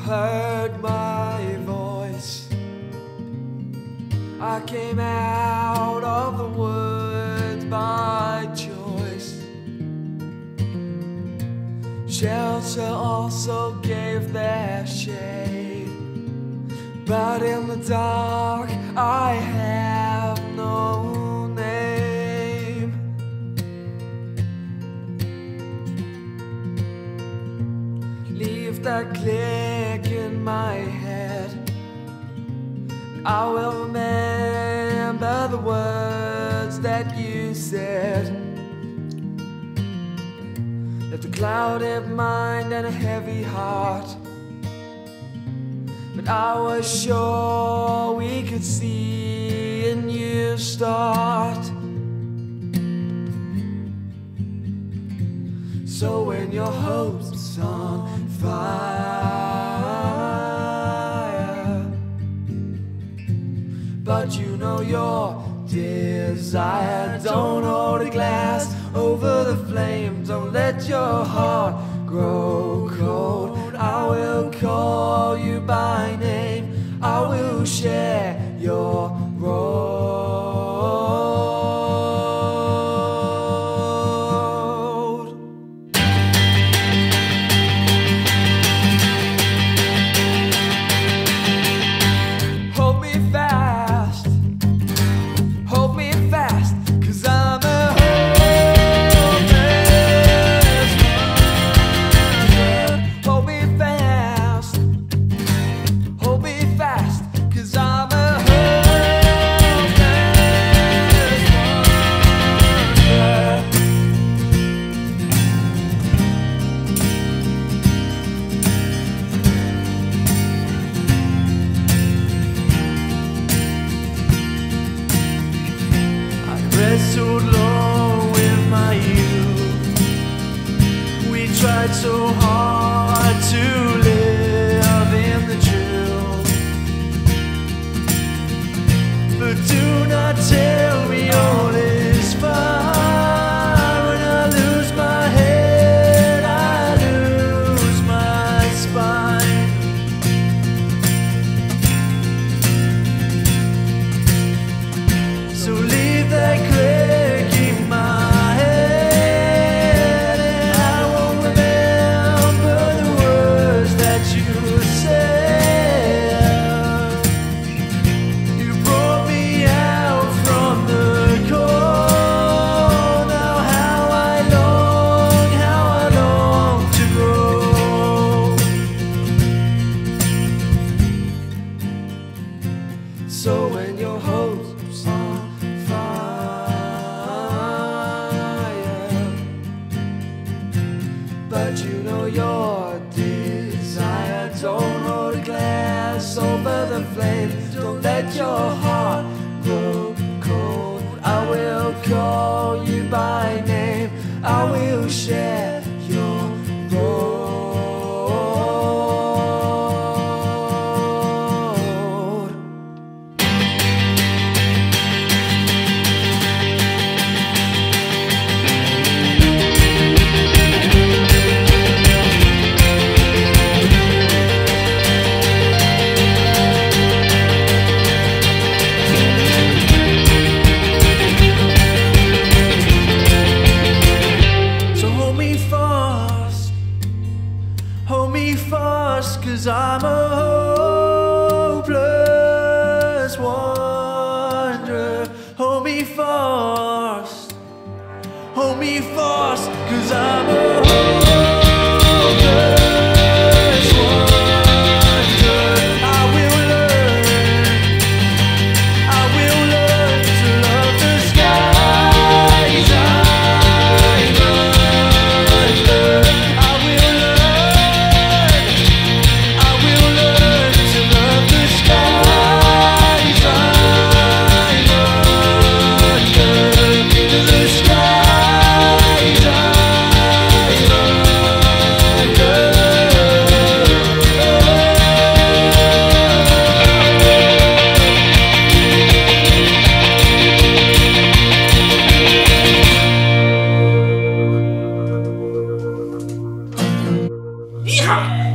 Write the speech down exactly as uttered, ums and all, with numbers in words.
heard my voice. I came out of the woods by choice. Shelter also gave their shade, but in the dark I have no name. Leave that click in my head, I will remember the words that you said. Left a clouded mind and a heavy heart, but I was sure we could see a new start. So when your hope's on fire, but you know your desire, don't hold a glass over the flame, don't let your heart grow cold. I will call you by name, I will share your road. Hold me fast, hold me fast, 'cause I'm a hopeless wanderer. Hold me fast, hold me fast, 'cause I'm a hopeless wanderer. I wrestled long with my youth. We tried so hard to live in the truth, but do not tell me all is fine. When I lose my head, I lose my spine. So leave that click in my head, and I won't remember the words that you said. You brought me out from the cold. Now how I long, how I long to grow. So when your hope's on fire, but you know your desire, don't hold a glass over the flame, don't let your heart grow cold. I will call you by name, I will share your road. So hold me fast, hold me fast, 'cause I'm a hopeless wanderer. Hold me fast, hold me fast, 'cause I'm a hopeless wanderer. I will learn, I will learn to love the skies I under. I will learn, I will learn to love the skies I under. The skies I under. Yeehaw!